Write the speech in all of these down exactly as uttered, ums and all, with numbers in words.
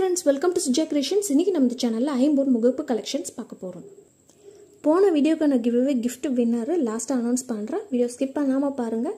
friends, welcome to Sujatha Creations. இன்னைக்கு நம்ம இந்த சேனல்ல ஐம்பொன் முகப்பு கலெக்ஷன்ஸ் பார்க்க போறோம். போன வீடியோக்கான giveaway gift winner last announce பண்றேன். வீடியோ ஸ்கிப் பண்ணாம பாருங்க.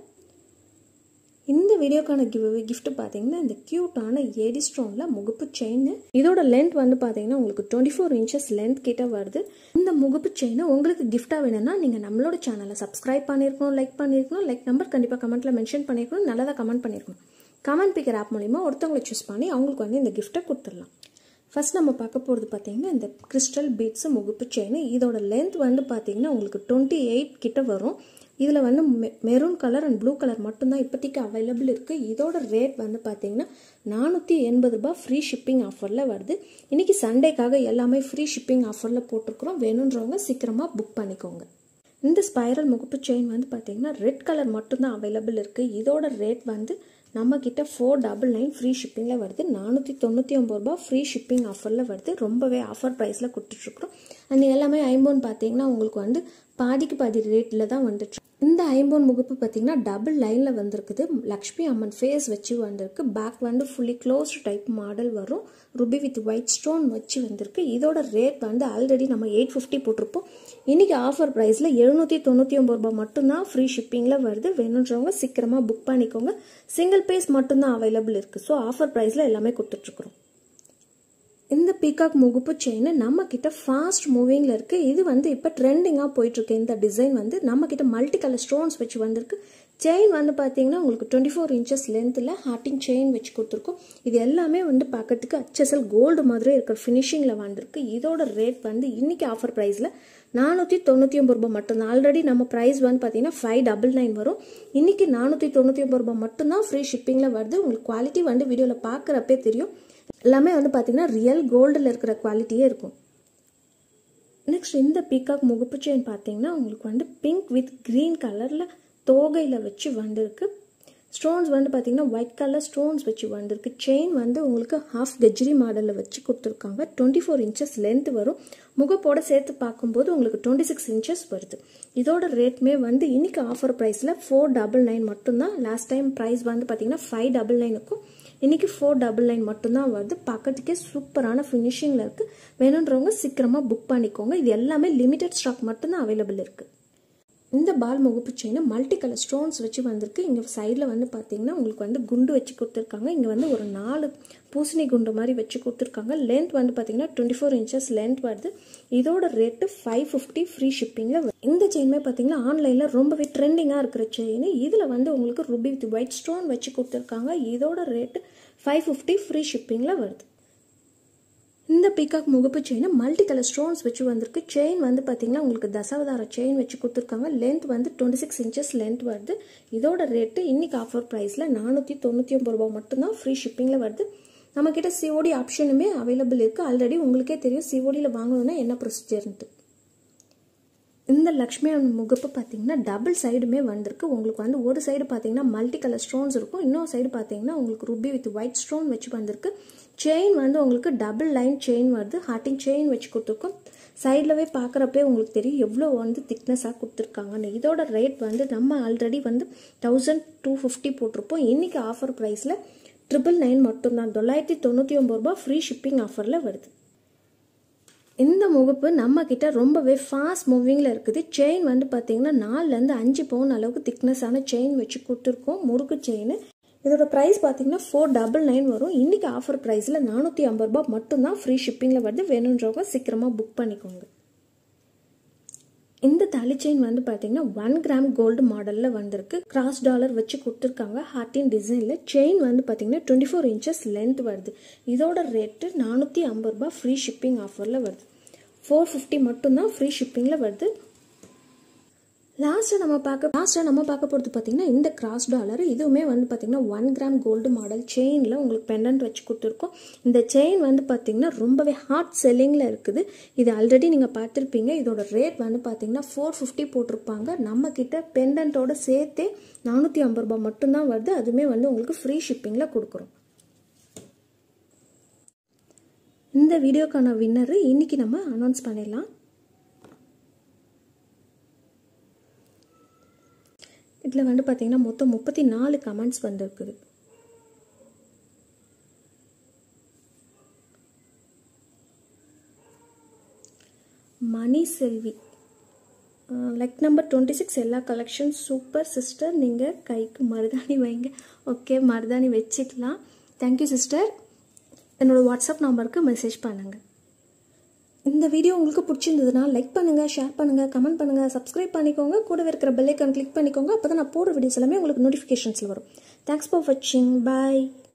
இந்த வீடியோக்கான giveaway gift பாத்தீங்கன்னா இந்த கியூட்டான ஏடி ஸ்டோன்ல முகப்பு செயின். இதோட லெந்த் வந்து பாத்தீங்கன்னா உங்களுக்கு twenty-four inches லெந்த் கிட்ட வருது. இந்த முகப்பு செயின் உங்களுக்கு gift-ஆ வேணும்னா நீங்க நம்மளோட சேனலை subscribe பண்ணிருக்கணும், லைக் பண்ணிருக்கணும், லைக் நம்பர் கண்டிப்பா கமெண்ட்ல மென்ஷன் பண்ணிருக்கணும், நல்லதா கமெண்ட் பண்ணிருக்கணும். கமெண்ட் பிக்கர் ஆப் மூலமா ஒருத்தவங்களை சூஸ் பண்ணி அவங்களுக்கு வந்து இந்த gift-ஐ கொடுத்துடலாம். ஃபர்ஸ்ட் நம்ம பார்க்க போறது பாத்தீங்கன்னா இந்த கிறிஸ்டல் பீட்ஸ் முகப்பு செயின். இதோட லெந்த் வந்து பாத்தீங்கன்னா உங்களுக்கு twenty-eight கிட்ட வரும். இதுல வந்து maroon colour and blue colour மட்டும் தான் இப்போதைக்கு அவைலபிள் இருக்கு. இதோட ரேட் வந்து பாத்தீங்கன்னா நானூத்தி எண்பது ரூபாய் ஃப்ரீ ஷிப்பிங் ஆஃபர்ல வருது. இன்னைக்கு சண்டேக்காக எல்லாமே ஃப்ரீ ஷிப்பிங் ஆஃபர்ல போட்டுருக்கோம். வேணும்ன்றவங்க சீக்கிரமா புக் பண்ணிக்கோங்க. இந்த ஸ்பைரல் முகப்பு செயின் வந்து பாத்தீங்கன்னா ரெட் கலர் மட்டும் தான் அவைலபிள் இருக்கு. இதோட ரேட் வந்து நம்ம கிட்ட ஃபோர் டபுள் நைன் ஃப்ரீ ஷிப்பிங்ல வருது. நானூத்தி தொண்ணூத்தி ஒன்பது ரூபாய் ஃப்ரீ ஷிப்பிங் ஆஃபர்ல வருது. ரொம்பவே ஆஃபர் பிரைஸ்ல கொடுத்துட்டு இருக்கோம். அண்ட் எல்லாமே ஐம்பொன் பாத்தீங்கன்னா உங்களுக்கு வந்து பாதிக்கு பாதி ரேட்ல தான் வந்துச்சு. இந்த ஐம்பொன் முகப்பு பாத்தீங்கன்னா டபுள் லைன்ல வந்திருக்குது. லக்ஷ்மி அம்மன் ஃபேஸ் வச்சு வந்திருக்கு. பேக் வந்து ஃபுல்லி க்ளோஸ்ட் டைப் மாடல் வரும். ருபி வித் ஒயிட் ஸ்டோன் வச்சு வந்திருக்கு. இதோட ரேட் வந்து ஆல்ரெடி நம்ம எயிட் ஃபிஃப்டி போட்டிருப்போம். இன்னைக்கு ஆஃபர் பிரைஸ்ல எழுநூத்தி தொண்ணூத்தி ஒன்பது ரூபாய் மட்டும்தான் ஃப்ரீ ஷிப்பிங்ல வருது. வேணுன்றவங்க சீக்கிரமா புக் பண்ணிக்கோங்க. சிங்கிள் பீஸ் மட்டும்தான் அவைலபிள் இருக்கு. ஸோ ஆஃபர் பிரைஸ்ல எல்லாமே கொடுத்துட்டு இருக்கிறோம். இந்த பீகாக் முகப்பு செயின் நம்ம கிட்ட ஃபாஸ்ட் மூவிங்ல இருக்கு. இது வந்து இப்ப ட்ரெண்டிங்கா போயிட்டு இருக்கு. இந்த டிசைன் வந்து நம்ம கிட்ட மல்டி கலர் ஸ்டோன்ஸ் வச்சு வந்திருக்கு. செயின் வந்து பாத்தீங்கன்னா உங்களுக்கு டுவெண்ட்டி ஃபோர் இன்ச்சஸ் லென்த்ல ஹார்டிங் செயின் வச்சு கொடுத்துருக்கோம். இது எல்லாமே வந்து பார்க்கறதுக்கு அச்சசல் கோல்டு மாதிரி இருக்கிற பினிஷிங்ல வந்திருக்கு. இதோட ரேட் வந்து இன்னைக்கு ஆஃபர் பிரைஸ்ல நானூத்தி தொண்ணூத்தி ஒன்பது ரூபாய் மட்டும்தான். ஆல்ரெடி நம்ம பிரைஸ் வந்து பாத்தீங்கன்னா ஃபைவ் டபுள் நைன் வரும். இன்னைக்கு நானூத்தி தொண்ணூத்தி ஒன்பது ரூபாய் மட்டும்தான் ஃப்ரீ ஷிப்பிங்ல வருது. உங்களுக்கு குவாலிட்டி வந்து வீடியோல பாக்குறப்பே தெரியும். எல்லாமே வந்து பாத்தீங்கன்னா ரியல் கோல்டுல இருக்கிற குவாலிட்டியே இருக்கும். நெக்ஸ்ட் இந்த பீகாக் முகப்பு செயின் பாத்தீங்கன்னா உங்களுக்கு வந்து பிங்க் வித் கிரீன் கலர்ல தோகையில வச்சு வந்திருக்கு. ஸ்டோன்ஸ் வந்து பாத்தீங்கன்னா ஒயிட் கலர் ஸ்டோன்ஸ் வச்சு வந்திருக்கு. செயின் வந்து உங்களுக்கு ஹாஃப் கஜ்ரி மாடல்ல வச்சு கொடுத்துருக்காங்க. டுவெண்ட்டி ஃபோர் இன்ச்சஸ் லென்த் வரும். முகப்போட சேர்த்து பார்க்கும்போது உங்களுக்கு டுவெண்ட்டி சிக்ஸ் இன்ச்சஸ் வருது. இதோட ரேட்மே வந்து இன்னைக்கு ஆஃபர் பிரைஸ்ல ஃபோர் டபுள் நைன் மட்டும்தான். லாஸ்ட் டைம் பிரைஸ் வந்து பாத்தீங்கன்னா ஃபைவ் டபுள் நைனுக்கும் இன்னைக்கு ஃபோர் டபுள் நைன் மட்டும்தான் வருது. பார்க்கறதுக்கே சூப்பரான ஃபினிஷிங்ல இருக்கு. வேணுன்றவங்க சீக்கிரமா புக் பண்ணிக்கோங்க. இது எல்லாமே லிமிடெட் ஸ்டாக் மட்டும்தான் அவைலபிள் இருக்கு. இந்த பால் முகப்பு செயின் மல்டி கலர் ஸ்டோன்ஸ் வச்சு வந்திருக்கு. இங்க சைட்ல வந்து பாத்தீங்கன்னா உங்களுக்கு வந்து குண்டு வச்சு கொடுத்துருக்காங்க. இங்க வந்து ஒரு நாலு பூசணி குண்டு மாதிரி வச்சு கொடுத்துருக்காங்க. லென்த் வந்து பாத்தீங்கன்னா டுவெண்ட்டி ஃபோர் இன்ச்சஸ் லென்த் வருது. இதோட ரேட்டு ஃபைவ் ஃபிஃப்டி ஃப்ரீ ஷிப்பிங்ல. இந்த செயின்மே பாத்தீங்கன்னா ஆன்லைன்ல ரொம்பவே ட்ரெண்டிங்கா இருக்கிற செயின். இதுல வந்து உங்களுக்கு ருபி வித் ஒயிட் ஸ்டோன் வச்சு கொடுத்துருக்காங்க. இதோட ரேட்டு ஃபைவ் ஃபிஃப்டி ஃப்ரீ ஷிப்பிங்ல வருது. இந்த பீகாக் முகப்பு செயின் மல்டி கலர் ஸ்டோன்ஸ் வச்சு வந்திருக்கு. செயின் வந்து பாத்தீங்கன்னா உங்களுக்கு தசாவதார செயின் வச்சு கொடுத்துருக்காங்க. லென்த் வந்து டுவெண்ட்டி சிக்ஸ் இன்ச்சஸ் லென்த் வருது. இதோட ரேட்டு இன்னைக்கு ஆஃபர் பிரைஸ்ல நானூத்தி தொண்ணூத்தி ஒன்பது ரூபாய் மட்டும்தான் ஃப்ரீ ஷிப்பிங்ல வருது. நம்ம கிட்ட சிஓடி ஆப்ஷனுமே அவைலபிள் இருக்கு. ஆல்ரெடி உங்களுக்கே தெரியும் சிஓடியில வாங்கணும்னா என்ன ப்ரொசீஜர்ன்ட்டு. இந்த லக்ஷ்மி முகப்பு பாத்தீங்கன்னா டபுள் சைடுமே வந்திருக்கு. உங்களுக்கு வந்து ஒரு சைடு பாத்தீங்கன்னா மல்டி கலர் ஸ்டோன்ஸ் இருக்கும். இன்னொரு சைடு பாத்தீங்கன்னா உங்களுக்கு ருபி வித் ஒயிட் ஸ்டோன் வச்சு வந்திருக்கு. செயின் வந்து உங்களுக்கு டபுள் லைன் செயின் வருது. ஹார்டிங் செயின் வச்சு கொடுத்துருக்கோம். சைட்லவே பாக்குறப்பே உங்களுக்கு தெரியும் எவ்வளவு வந்து திக்னஸா கொடுத்துருக்காங்கன்னு. இதோட ரேட் வந்து நம்ம ஆல்ரெடி வந்து தௌசண்ட் டூ பிப்டி போட்டிருப்போம். இன்னைக்கு ஆஃபர் பிரைஸ்ல ட்ரிபிள் நைன் மட்டும்தான். தொள்ளாயிரத்தி தொண்ணூத்தி ஒன்பது ரூபாய் ஃப்ரீ ஷிப்பிங் ஆஃபர்ல வருது. இந்த முகப்பு நம்ம கிட்ட ரொம்பவே ஃபாஸ்ட் மூவிங்ல இருக்குது. செயின் வந்து பாத்தீங்கன்னா நாலுல இருந்து அஞ்சு பவுன் அளவுக்கு திக்னஸான செயின் வச்சு கொடுத்துருக்கோம். முறுக்கு செயின். இதோட பிரைஸ் பாத்தீங்கன்னா ஃபோர் டபுள் நைன் வரும். இன்னைக்கு ஆஃபர் பிரைஸ்ல நானூத்தி ஐம்பது ரூபாய் மட்டும்தான் ஃப்ரீ ஷிப்பிங்ல வருது. வேணும்ன்றவங்க சீக்கிரமா புக் பண்ணிக்கோங்க. இந்த தாலி செயின் வந்து பாத்தீங்கன்னா ஒன் கிராம் கோல்டு மாடல்ல வந்திருக்கு. கிராஸ் டாலர் வச்சு கொடுத்துருக்காங்க. ஹார்டின் டிசைன்ல. செயின் வந்து பாத்தீங்கன்னா டுவெண்ட்டி ஃபோர் இன்ச்சஸ் லென்த் வருது. இதோட ரேட்டு நானூத்தி ஐம்பது ரூபாய் ஃப்ரீ ஷிப்பிங் ஆஃபர்ல வருது. ஃபோர் ஃபிஃப்டி மட்டும்தான் ஃப்ரீ ஷிப்பிங்ல வருது. லாஸ்ட் நம்ம பார்க்க லாஸ்டா நம்ம பார்க்க போறது பாத்தீங்கன்னா இந்த கிராஸ் டாலர். இதுவுமே வந்து பாத்தீங்கன்னா ஒன் கிராம் கோல்டு மாடல் செயின்ல உங்களுக்கு பெண்டன்ட் வச்சு கொடுத்துருக்கோம். இந்த செயின் வந்து பாத்தீங்கன்னா ரொம்பவே ஹாட் செல்லிங்ல இருக்குது. இது ஆல்ரெடி நீங்க பார்த்திருப்பீங்க. இதோட ரேட் வந்து பாத்தீங்கன்னா ஃபோர் ஃபிஃப்டி போட்டிருப்பாங்க. நம்ம கிட்ட பெண்டன்ட்டோட சேர்த்தே நானூத்தி ஐம்பது ரூபாய் மட்டும்தான் வருது. அதுமே வந்து உங்களுக்கு ஃப்ரீ ஷிப்பிங்ல கொடுக்குறோம். இந்த வீடியோக்கான வின்னர் இன்னைக்கு நம்ம அனௌன்ஸ் பண்ணிடலாம். இதுல வந்து பாத்தீங்கன்னா மொத்தம் முப்பத்தி நாலு கமெண்ட்ஸ் வந்திருக்குது. Mani Selvi like number twenty six எல்லா கலெக்ஷன் சூப்பர் சிஸ்டர். நீங்கள் கைக்கு மருதாணி வைங்க. ஓகே, மருதாணி வச்சுக்கலாம். Thank you sister. என்னோடய வாட்ஸ்அப் நம்பருக்கு மெசேஜ் பண்ணுங்கள். இந்த வீடியோ உங்களுக்கு பிடிச்சிருந்ததுன்னா லைக் பண்ணுங்கள், ஷேர் பண்ணுங்கள், கமெண்ட் பண்ணுங்கள், சப்ஸ்கிரைப் பண்ணிக்கோங்க. கூடவே இருக்கிற பெல் ஐக்கான் கிளிக் பண்ணிக்கோங்க. அப்போ தான் நான் போடுற வீடியோஸ் எல்லாமே உங்களுக்கு நோட்டிஃபிகேஷன்ஸில் வரும். தேங்க்ஸ் ஃபார் வாட்சிங். பாய்.